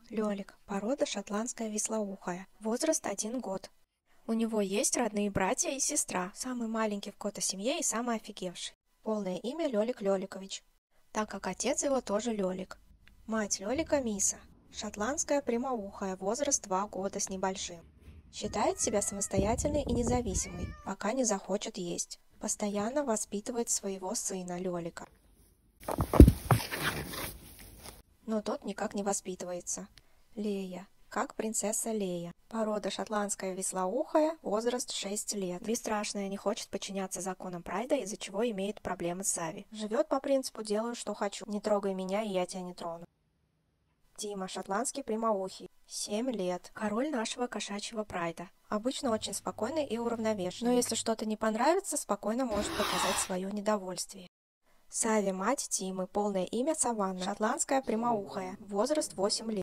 Лёлик, порода шотландская вислоухая, возраст 1 год. У него есть родные братья и сестра, самый маленький в кота-семье и самый офигевший. Полное имя Лёлик Лёликович, так как отец его тоже Лёлик. Мать Лёлика Миса, шотландская прямоухая, возраст 2 года с небольшим. Считает себя самостоятельной и независимой, пока не захочет есть. Постоянно воспитывает своего сына Лёлика. Но тот никак не воспитывается. Лея, как принцесса Лея. Порода шотландская вислоухая, возраст 6 лет. Бесстрашная, не хочет подчиняться законам Прайда, из-за чего имеет проблемы с Ави. Живет по принципу «делаю, что хочу». Не трогай меня, и я тебя не трону. Тима, шотландский прямоухий, 7 лет. Король нашего кошачьего Прайда. Обычно очень спокойный и уравновешенный. Но если что-то не понравится, спокойно может показать свое недовольствие. Сави, мать Тимы, полное имя Саванна, шотландская прямоухая, возраст 8 лет.